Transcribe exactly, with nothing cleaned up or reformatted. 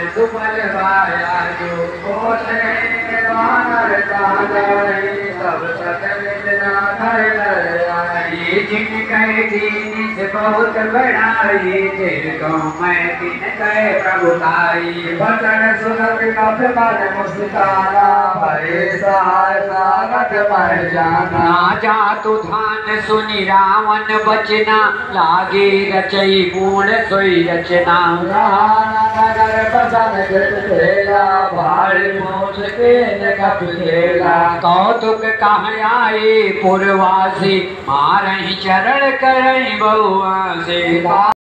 सुफल पाया जो बोले वानर सागरे सब सत मिलना घर आई जिन कहे दीन से बहुत बड़ाई जिनको मैं दिन कहे प्रभुताई बचन सुनत कफ मन मुस्काना भरे सहाय सारथ मर जाना जा तु धान सुनि रावण बचना लागे रचई पूर्ण सोई रचना नगर बसन खेला भारी मोछ के कप खेला कौतुक कहाँ आए पुरवासी मारही चरण करही बहुआ से